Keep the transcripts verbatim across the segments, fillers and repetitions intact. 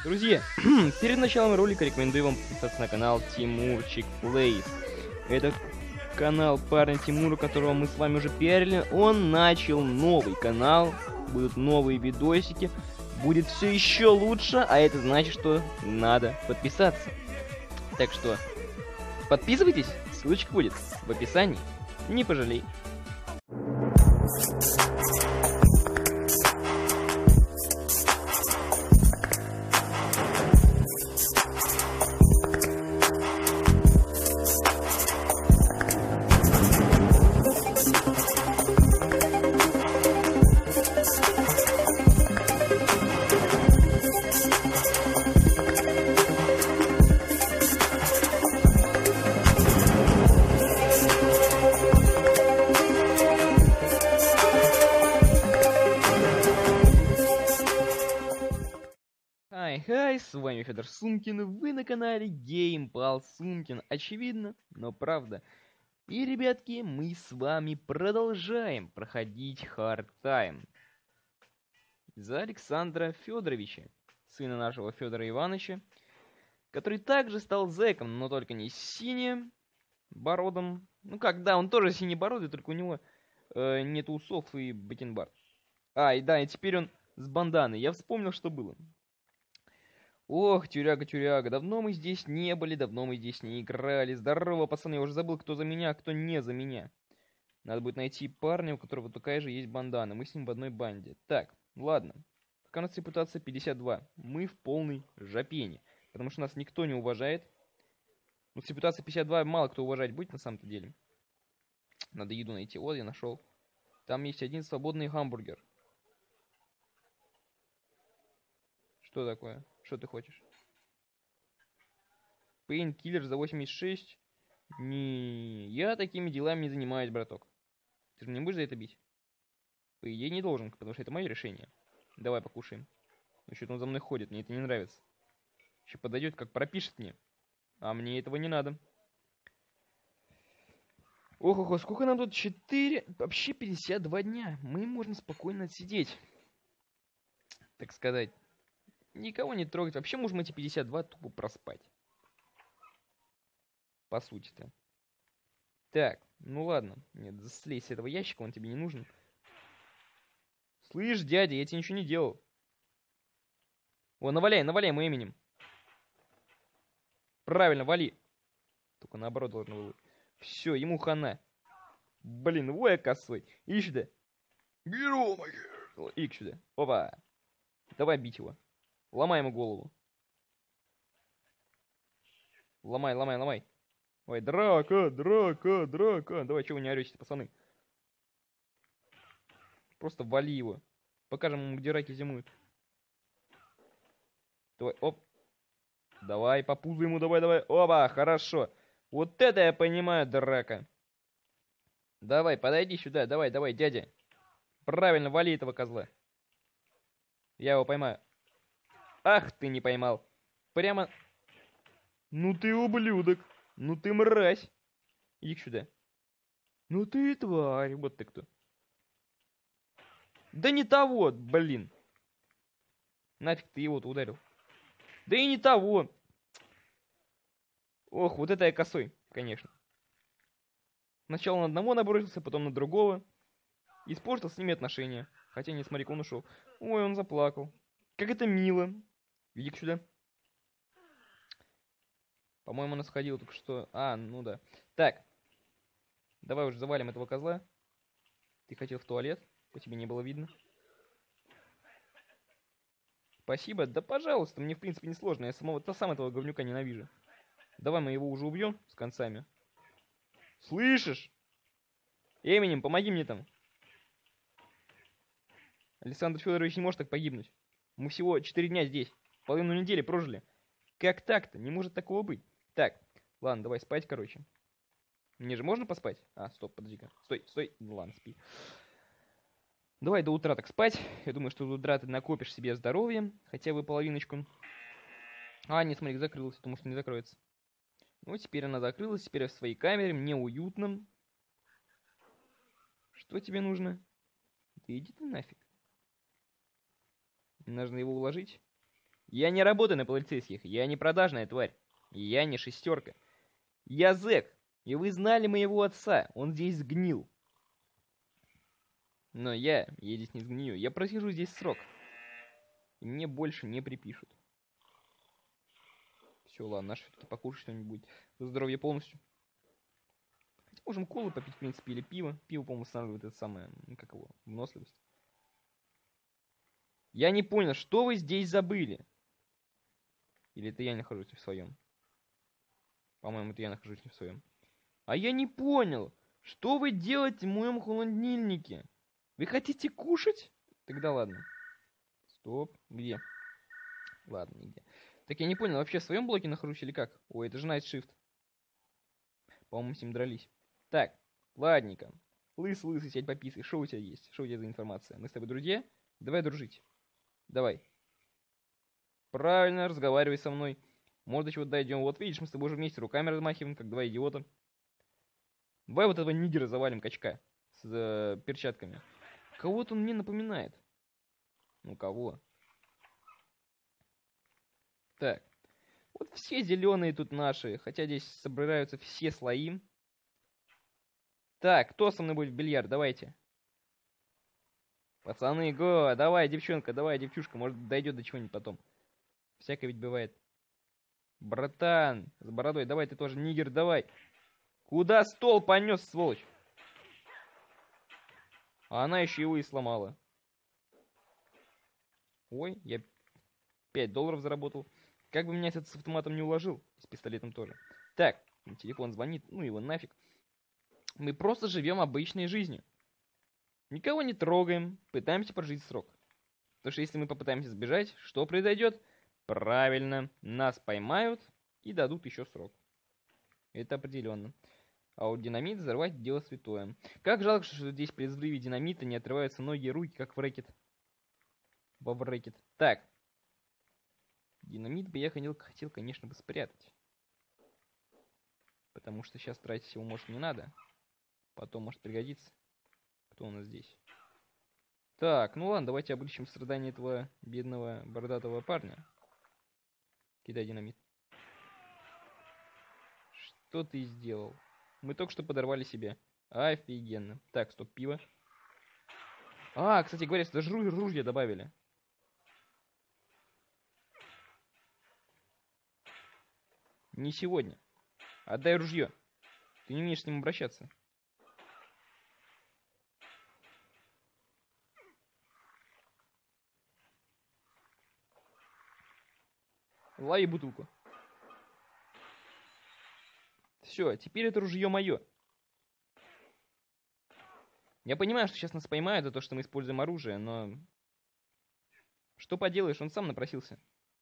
Друзья, перед началом ролика рекомендую вам подписаться на канал Тимурчик Плейс. Это канал парня Тимура, которого мы с вами уже пиарили. Он начал новый канал, будут новые видосики, будет все еще лучше, а это значит, что надо подписаться. Так что подписывайтесь, ссылочка будет в описании, не пожалей. Хай-хай, с вами Федор Сумкин, вы на канале Геймпал Сумкин. Очевидно, но правда. И, ребятки, мы с вами продолжаем проходить Hard Time за Александра Федоровича, сына нашего Федора Ивановича, который также стал зэком, но только не синим бородом. Ну как, да, он тоже синебородый, только у него э, нет усов и бакенбард. А, и да, и теперь он с банданой. Я вспомнил, что было. Ох, тюряга-тюряга, давно мы здесь не были, давно мы здесь не играли. Здорово, пацаны, я уже забыл, кто за меня, а кто не за меня. Надо будет найти парня, у которого такая же есть бандана. Мы с ним в одной банде. Так, ладно. Пока у нас репутация пятьдесят два. Мы в полной жопене. Потому что нас никто не уважает. Ну, с репутацией пятьдесят два мало кто уважать будет на самом-то деле. Надо еду найти. Вот, я нашел. Там есть один свободный гамбургер. Что такое? Что ты хочешь? Пейнкиллер за восемьдесят шесть? Не, я такими делами не занимаюсь, браток. Ты же мне будешь за это бить? По идее не должен, потому что это мое решение. Давай покушаем. Ну что-то он за мной ходит, мне это не нравится. Еще подойдет, как пропишет мне. А мне этого не надо. Ох-ох-ох, сколько нам тут? четыре, вообще пятьдесят два дня. Мы можем спокойно отсидеть. Так сказать. Никого не трогать. Вообще можем эти пятьдесят два тупо проспать. По сути-то. Так, ну ладно. Нет, слезь с этого ящика, он тебе не нужен. Слышь, дядя, я тебе ничего не делал. О, наваляй, наваляй моим именем. Правильно, вали. Только наоборот должно было. Все, ему хана. Блин, во я косой. Иди сюда. Иди сюда. Опа. Давай бить его. Ломай ему голову. Ломай, ломай, ломай. Ой, драка, драка, драка. Давай, чего вы не орете, пацаны? Просто вали его. Покажем ему, где раки зимуют. Давай, оп. Давай, по пузу ему, давай, давай. Опа, хорошо. Вот это я понимаю, драка. Давай, подойди сюда, давай, давай, дядя. Правильно, вали этого козла. Я его поймаю. Ах, ты не поймал. Прямо... Ну ты ублюдок. Ну ты мразь. Иди сюда. Ну ты тварь. Вот ты кто. Да не того, блин. Нафиг ты его-то ударил. Да и не того. Ох, вот это я косой, конечно. Сначала на одного набросился, потом на другого. Испортил с ними отношения. Хотя, не смотри, он ушел. Ой, он заплакал. Как это мило. Иди сюда. По-моему, она сходила только что. А, ну да. Так. Давай уже завалим этого козла. Ты хотел в туалет? По тебе не было видно. Спасибо. Да пожалуйста, мне в принципе не сложно. Я самого, то сам этого говнюка ненавижу. Давай мы его уже убьем с концами. Слышишь? Эминем, помоги мне там. Александр Федорович не может так погибнуть. Мы всего четыре дня здесь. Половину недели прожили. Как так-то? Не может такого быть. Так, ладно, давай спать, короче. Мне же можно поспать? А, стоп, подожди-ка. Стой, стой. Ну ладно, спи. Давай до утра так спать. Я думаю, что до утра ты накопишь себе здоровье. Хотя бы половиночку. А, нет, смотри, закрылась. Потому что не закроется. Ну, теперь она закрылась. Теперь я в своей камере. Мне уютно. Что тебе нужно? Да иди ты нафиг. Нужно его уложить. Я не работаю на полицейских, я не продажная тварь. Я не шестерка. Я зэк, и вы знали моего отца, он здесь сгнил. Но я, я здесь не сгнию, я просижу здесь срок. И мне больше не припишут. Все, ладно, наш все-таки покушать что-нибудь. За здоровье полностью. Хотя можем колы попить, в принципе, или пиво. Пиво, по-моему, восстанавливает это самое, ну, как его, выносливость. Я не понял, что вы здесь забыли? Или это я нахожусь не в своем? По-моему, это я нахожусь не в своем. А я не понял, что вы делаете в моем холодильнике? Вы хотите кушать? Тогда ладно. Стоп, где? Ладно, нигде. Так я не понял, вообще в своем блоке нахожусь или как? Ой, это же Night Shift. По-моему, с ним дрались. Так, ладненько. Лыс, лысый, сядь пописай. Что у тебя есть? Что у тебя за информация? Мы с тобой друзья? Давай дружить. Давай. Правильно, разговаривай со мной. Может, до чего дойдем. Вот видишь, мы с тобой уже вместе руками размахиваем, как два идиота. Давай вот этого нигера завалим, качка. С э, перчатками. Кого-то он мне напоминает. Ну, кого? Так. Вот все зеленые тут наши. Хотя здесь собираются все слои. Так, кто со мной будет в бильярд? Давайте. Пацаны, го, давай, девчонка, давай, девчушка. Может, дойдет до чего-нибудь потом. Всякое ведь бывает. Братан, с бородой, давай ты тоже, нигер, давай. Куда стол понес, сволочь? А она еще его и сломала. Ой, я пять долларов заработал. Как бы меня этот с автоматом не уложил. С пистолетом тоже. Так, телефон звонит, ну его нафиг. Мы просто живем обычной жизнью. Никого не трогаем, пытаемся прожить срок. Потому что если мы попытаемся сбежать, что произойдет? Правильно, нас поймают и дадут еще срок. Это определенно. А вот динамит взорвать дело святое. Как жалко, что здесь при взрыве динамита не отрываются ноги и руки, как в рэкет. Во в рэкет. Так. Динамит бы я хотел, хотел, конечно, бы спрятать. Потому что сейчас тратить его, может, не надо. Потом, может, пригодится. Кто у нас здесь? Так, ну ладно, давайте облегчим страдания этого бедного бородатого парня. Кидай динамит. Что ты сделал? Мы только что подорвали себя. Офигенно. Так, стоп, пиво. А, кстати говоря, даже ружья добавили. Не сегодня. Отдай ружье. Ты не умеешь с ним обращаться. Лови бутылку. Все, теперь это ружье мое. Я понимаю, что сейчас нас поймают за то, что мы используем оружие, но... Что поделаешь, он сам напросился.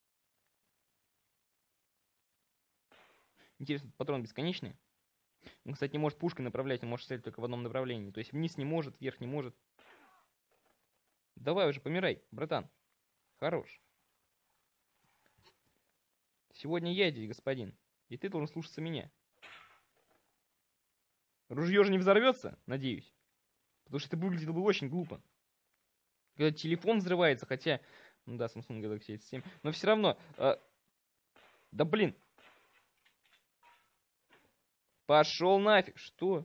Интересно, патрон бесконечный? Он, кстати, не может пушкой направлять, он может стрелять только в одном направлении. То есть вниз не может, вверх не может. Давай уже, помирай, братан. Хорош. Сегодня я здесь, господин. И ты должен слушаться меня. Ружье же не взорвется, надеюсь. Потому что это выглядело бы очень глупо. Когда телефон взрывается, хотя... Ну да, Samsung Galaxy эс семь. Но все равно... Э... Да блин. Пошел нафиг. Что?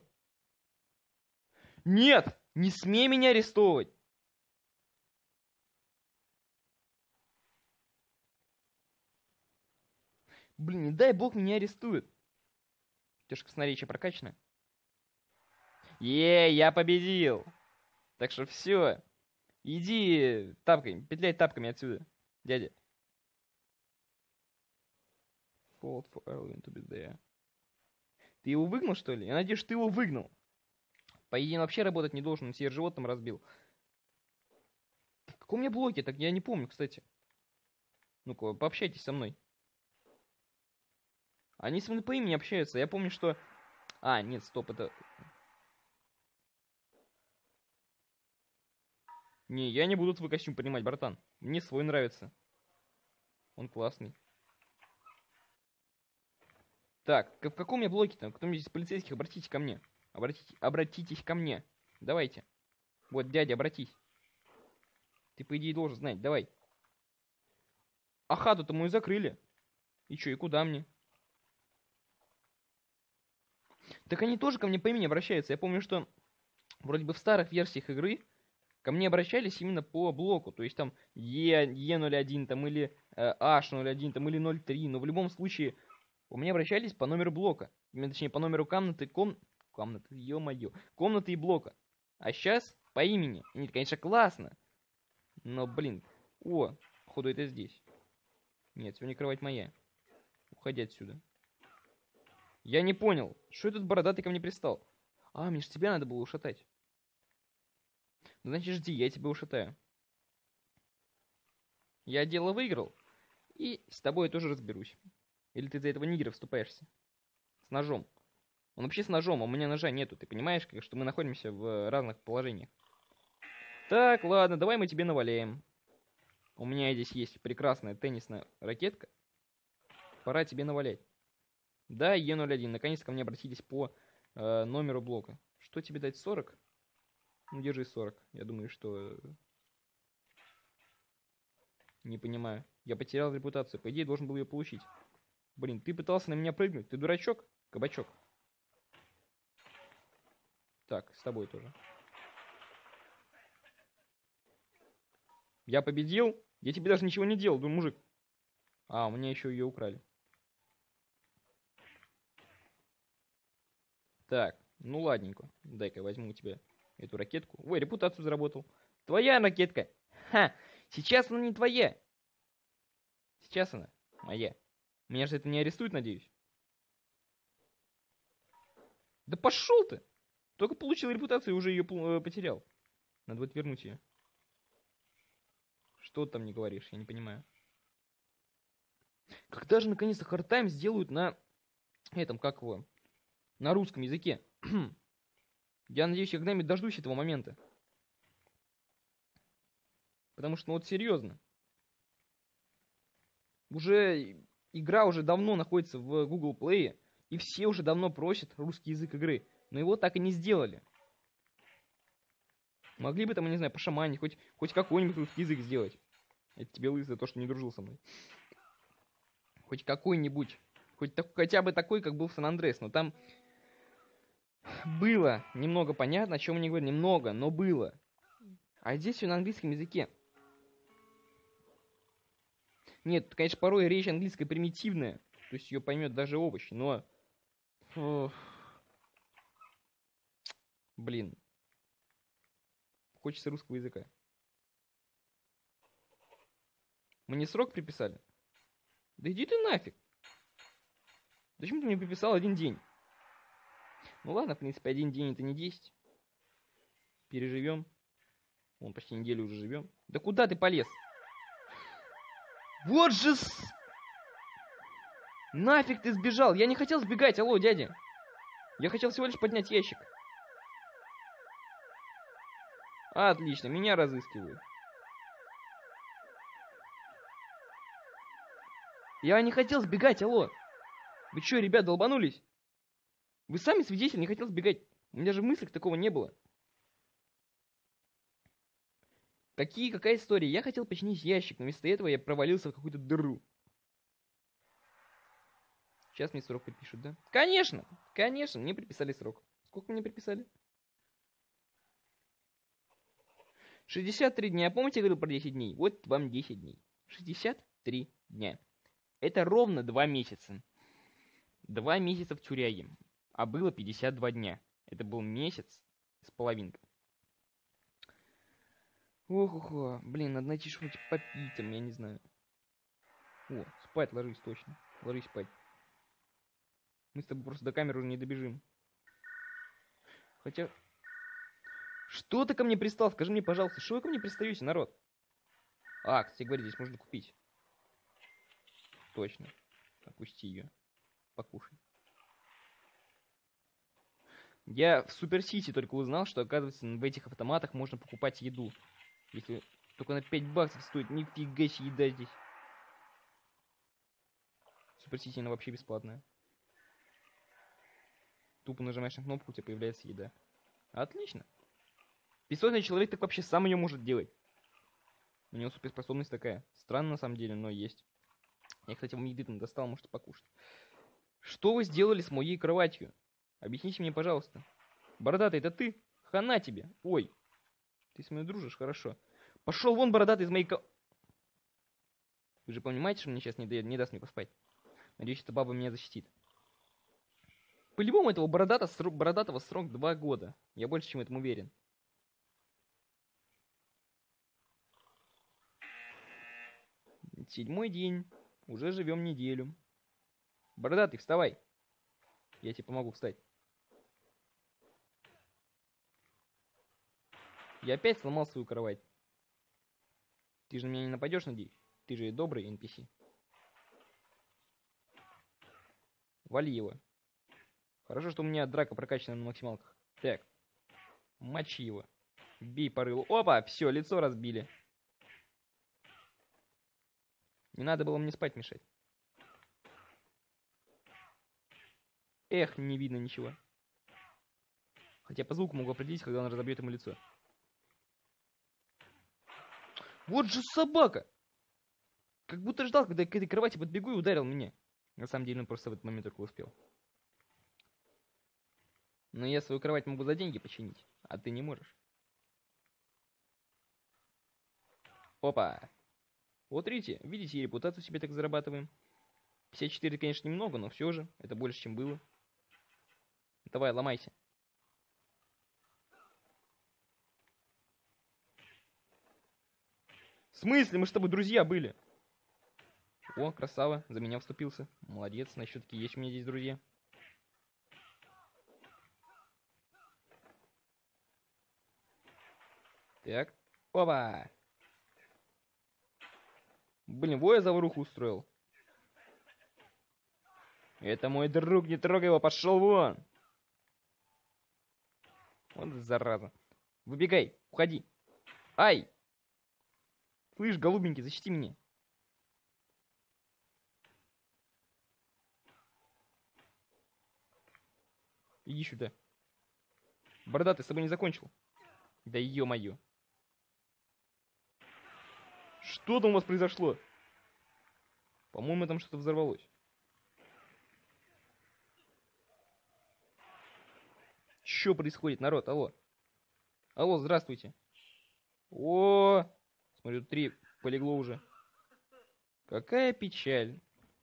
Нет! Не смей меня арестовывать! Блин, не дай бог меня арестуют. У тебя же красноречие прокачано. Е, я победил. Так что все. Иди тапками, петляй тапками отсюда, дядя. Fault for Erwin to be there. Ты его выгнал, что ли? Я надеюсь, что ты его выгнал. По идее, он вообще работать не должен, он себе животным разбил. В каком у меня блоке? Так я не помню, кстати. Ну-ка, пообщайтесь со мной. Они со мной по имени общаются. Я помню, что... А, нет, стоп, это... Не, я не буду твой костюм принимать, братан. Мне свой нравится. Он классный. Так, в каком я блоке там? Кто-нибудь из полицейских, обратитесь ко мне. Обратите, обратитесь ко мне. Давайте. Вот, дядя, обратись. Ты, по идее, должен знать. Давай. А хату-то мою закрыли. И чё, и куда мне? Так они тоже ко мне по имени обращаются. Я помню, что вроде бы в старых версиях игры ко мне обращались именно по блоку. То есть там Е, Е ноль один там, или э, H ноль один там, или ноль три. Но в любом случае у меня обращались по номеру блока. Именно, точнее, по номеру комнаты, ком... комнаты, ё-моё, комнаты и блока. А сейчас по имени. И это, конечно, классно. Но, блин, о, походу это здесь. Нет, сегодня кровать моя. Уходи отсюда. Я не понял, что этот бородатый ко мне пристал? А, мне же тебя надо было ушатать. Ну, значит, жди, я тебя ушатаю. Я дело выиграл. И с тобой я тоже разберусь. Или ты за этого нигера вступаешься? С ножом. Он вообще с ножом, а у меня ножа нету. Ты понимаешь, как, что мы находимся в разных положениях. Так, ладно, давай мы тебе наваляем. У меня здесь есть прекрасная теннисная ракетка. Пора тебе навалять. Да, Е ноль один. Наконец-то ко мне обратились по э, номеру блока. Что тебе дать? сорок? Ну, держи сорок. Я думаю, что... Не понимаю. Я потерял репутацию. По идее, должен был ее получить. Блин, ты пытался на меня прыгнуть. Ты дурачок? Кабачок. Так, с тобой тоже. Я победил? Я тебе даже ничего не делал, думаю, мужик. А, у меня еще ее украли. Так, ну ладненько. Дай-ка я возьму у тебя эту ракетку. Ой, репутацию заработал. Твоя ракетка. Ха, сейчас она не твоя. Сейчас она моя. Меня же это не арестуют, надеюсь. Да пошел ты! Только получил репутацию и уже ее потерял. Надо будет вернуть ее. Что ты там не говоришь? Я не понимаю. Когда же наконец-то хардтайм сделают на этом, как его, на русском языке? Я надеюсь, я когда-нибудь дождусь этого момента. Потому что, ну вот серьезно. Уже игра уже давно находится в Google Play, и все уже давно просят русский язык игры. Но его так и не сделали. Могли бы там, я не знаю, пошаманить, хоть, хоть какой-нибудь русский язык сделать. Это тебе лысый за то, что не дружил со мной. Хоть какой-нибудь. Хоть так, хотя бы такой, как был в Сан-Андреас. Но там было немного понятно, о чем они говорят. Немного, но было. А здесь все на английском языке. Нет, конечно, порой речь английская примитивная. То есть ее поймет даже овощи, но... Фух. Блин. Хочется русского языка. Мне срок приписали? Да иди ты нафиг. Зачем ты мне приписал один день? Ну ладно, в принципе, один день это не десять. Переживем. Вон почти неделю уже живем. Да куда ты полез? Вот же с... Нафиг ты сбежал? Я не хотел сбегать, алло, дядя. Я хотел всего лишь поднять ящик. Отлично, меня разыскивают. Я не хотел сбегать, алло. Вы что, ребят, долбанулись? Вы сами свидетель, не хотел сбегать. У меня же в мыслях такого не было. Какие, какая история? Я хотел починить ящик, но вместо этого я провалился в какую-то дыру. Сейчас мне срок припишут, да? Конечно, конечно, мне приписали срок. Сколько мне приписали? шестьдесят три дня. Помните, я говорил про десять дней? Вот вам десять дней. шестьдесят три дня. Это ровно два месяца. Два месяца в тюряге. А было пятьдесят два дня. Это был месяц с половинкой. Ох-охо. Блин, надо найти что-нибудь попить там, я не знаю. О, спать ложись точно. Ложись спать. Мы с тобой просто до камеры уже не добежим. Хотя... Что ты ко мне пристал? Скажи мне, пожалуйста, что вы ко мне пристаете, народ? А, кстати говоря, здесь можно купить. Точно. Опусти ее. Покушай. Я в Супер Сити только узнал, что, оказывается, в этих автоматах можно покупать еду. Если только на пять баксов стоит. Нифига себе еда здесь. Супер Сити, она вообще бесплатная. Тупо нажимаешь на кнопку, у тебя появляется еда. Отлично. Бессонный человек так вообще сам ее может делать. У него суперспособность такая. Странно на самом деле, но есть. Я, кстати, вам еды там достал, можете покушать. Что вы сделали с моей кроватью? Объясните мне, пожалуйста. Бородатый, это ты? Хана тебе. Ой. Ты со мной дружишь, хорошо. Пошел вон, бородатый, из моей ко... Вы же понимаете, что мне сейчас не, да... не даст мне поспать? Надеюсь, эта баба меня защитит. По-любому этого бородата... срок... бородатого срок два года. Я больше чем в этом уверен. Седьмой день. Уже живем неделю. Бородатый, вставай. Я тебе помогу встать. Я опять сломал свою кровать. Ты же на меня не нападешь, надеюсь? Ты же добрый эн пи си. Вали его. Хорошо, что у меня драка прокачана на максималках. Так. Мочи его. Бей по рылу. Опа, все, лицо разбили. Не надо было мне спать мешать. Эх, не видно ничего. Хотя по звуку могу определить, когда он разобьет ему лицо. Вот же собака! Как будто ждал, когда я к этой кровати подбегу и ударил меня. На самом деле он просто в этот момент только успел. Но я свою кровать могу за деньги починить, а ты не можешь. Опа! Вот видите, видите, и репутацию себе так зарабатываем. пятьдесят четыре, конечно, немного, но все же, это больше, чем было. Давай, ломайся. В смысле? Мы с тобой друзья были. О, красава, за меня вступился. Молодец, значит, все-таки есть у меня здесь друзья. Так, опа! Блин, во я заваруху устроил. Это мой друг, не трогай его, пошел вон! Вот зараза. Выбегай, уходи. Ай! Слышь, голубенький, защити меня. Иди сюда. Бородатый, с тобой не закончил? Да ё-моё. Что там у вас произошло? По-моему, там что-то взорвалось. Что происходит, народ? Алло. Алло, здравствуйте. О, смотрю, три полегло уже. Какая печаль.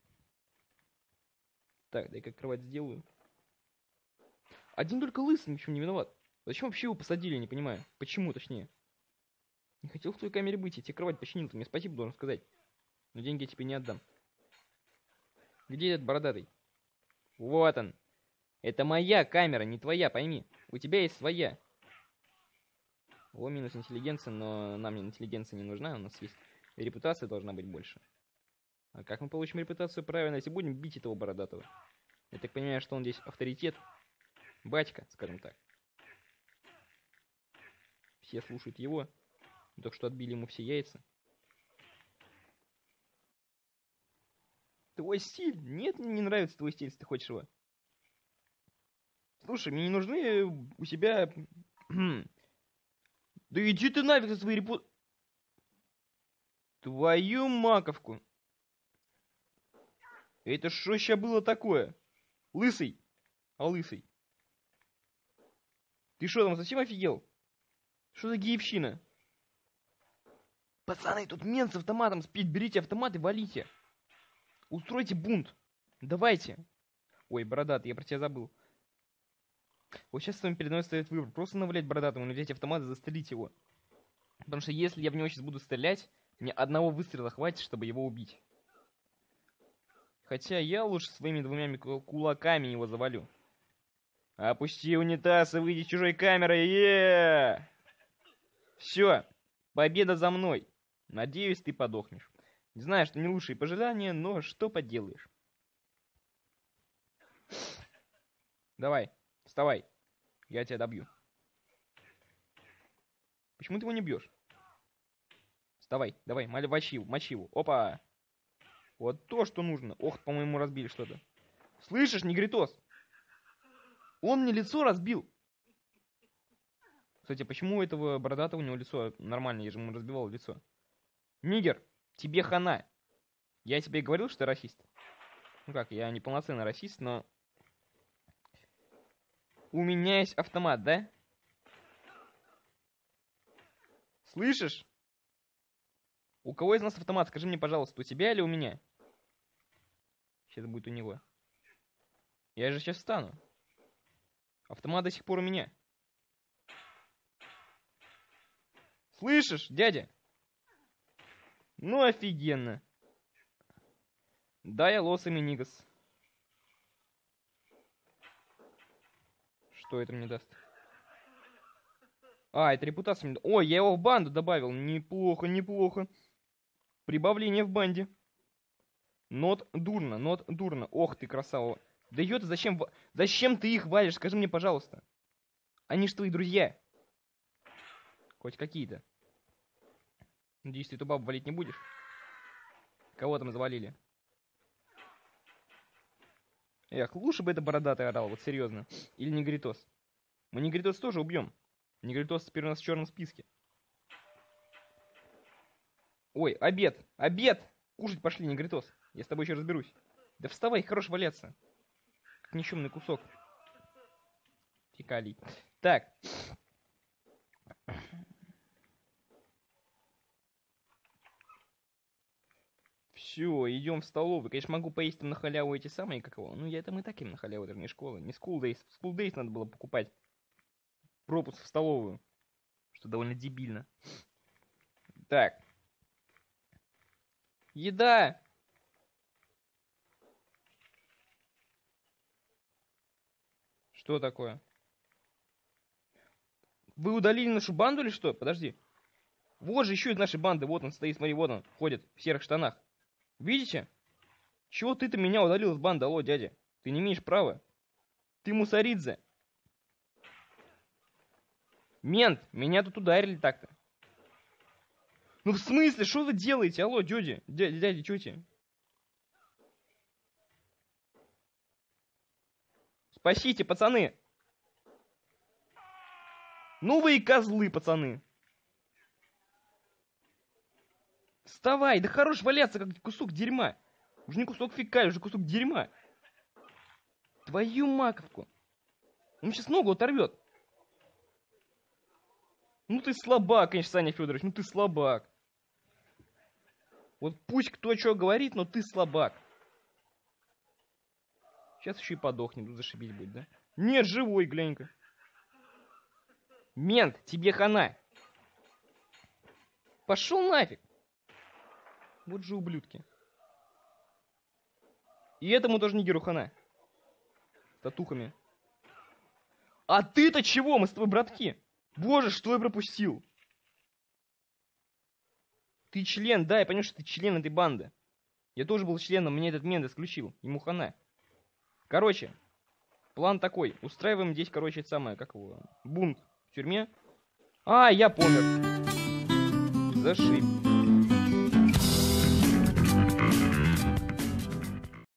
Так, дай-ка кровать сделаю. Один только лысый ни в чем не виноват. Зачем вообще его посадили, не понимаю. Почему, точнее. Не хотел в твоей камере быть, я тебе кровать починил, ты мне спасибо должен сказать. Но деньги я тебе не отдам. Где этот бородатый? Вот он. Это моя камера, не твоя, пойми. У тебя есть своя. О, минус интеллигенция, но нам интеллигенция не нужна, у нас есть репутация должна быть больше. А как мы получим репутацию? Правильно, если будем бить этого бородатого. Я так понимаю, что он здесь авторитет. Батька, скажем так. Все слушают его. Только что отбили ему все яйца. Твой стиль? Нет, мне не нравится твой стиль, если ты хочешь его. Слушай, мне не нужны у себя... Да иди ты нафиг со своей репу... Твою маковку. Это что сейчас было такое? Лысый. А лысый. Ты что там совсем офигел? Что за геевщина? Пацаны, тут мент с автоматом спит. Берите автомат и валите. Устройте бунт. Давайте. Ой, бородатый, я про тебя забыл. Вот сейчас с вами передо мной стоит выбор. Просто навалять бородатому, или взять автомат и застрелить его. Потому что если я в него сейчас буду стрелять, мне одного выстрела хватит, чтобы его убить. Хотя я лучше своими двумя кулаками его завалю. Опусти унитаз и выйди с чужой камерой. Е-е-е! Все, победа за мной. Надеюсь, ты подохнешь. Не знаю, что не лучшие пожелания, но что поделаешь. Давай, вставай. Я тебя добью. Почему ты его не бьешь? Вставай, давай, мочи его, мочи его. Опа! Вот то, что нужно. Ох, по-моему, разбили что-то. Слышишь, негритос? Он мне лицо разбил. Кстати, почему у этого бородатого у него лицо нормальное? Я же ему разбивал лицо. Нигер, тебе хана. Я тебе говорил, что ты расист. Ну как, я не полноценный расист, но... У меня есть автомат, да? Слышишь? У кого из нас автомат? Скажи мне, пожалуйста, у тебя или у меня? Сейчас будет у него. Я же сейчас встану. Автомат до сих пор у меня. Слышишь, дядя? Ну офигенно. Да, я лос Аминигас. Что это мне даст? А, это репутация мне... Ой, я его в банду добавил. Неплохо, неплохо. Прибавление в банде. Нот дурно, нот дурно. Ох ты, красава. Да ё-то, зачем... Зачем ты их валишь? Скажи мне, пожалуйста. Они ж твои друзья. Хоть какие-то. Надеюсь, ты эту бабу валить не будешь? Кого там завалили? Эх, лучше бы это бородатый орал, вот серьезно. Или Негритос. Мы Негритос тоже убьем. Негритос теперь у нас в черном списке. Ой, обед! Обед! Кушать пошли, Негритос. Я с тобой еще разберусь. Да вставай, хорош валяться. Как ничемный кусок. Фекалий. Так. Все, идем в столовую. Конечно, могу поесть там на халяву эти самые, как его. Ну, я это мы так им на халяву, это же не школа. Не school days. В school days надо было покупать пропуск в столовую. Что довольно дебильно. Так. Еда! Что такое? Вы удалили нашу банду или что? Подожди. Вот же еще из нашей банды. Вот он стоит, смотри, вот он ходит в серых штанах. Видите? Чего ты-то меня удалил из банды? Алло, дядя. Ты не имеешь права. Ты Мусоридзе. Мент, меня тут ударили так-то. Ну в смысле, что вы делаете? Алло, дядя, дядя, дядя, тетя. Спасите, пацаны. Ну вы и козлы, пацаны. Вставай, да хорош валяться, как кусок дерьма. Уже не кусок фекалий, уже кусок дерьма. Твою маковку. Он сейчас ногу оторвет. Ну ты слабак, конечно, Саня Федорович, ну ты слабак. Вот пусть кто что говорит, но ты слабак. Сейчас еще и подохнет, тут зашибись будет, да? Нет, живой, глянь-ка. Мент, тебе хана. Пошел нафиг. Вот же ублюдки. И этому тоже нигеру хана. С татухами. А ты-то чего? Мы с тобой братки. Боже, что я пропустил? Ты член, да, я понимаю, что ты член этой банды. Я тоже был членом, мне этот мент исключил. Ему хана. Короче, план такой. Устраиваем здесь, короче, это самое, как его, бунт в тюрьме. А, я помер. Зашибись.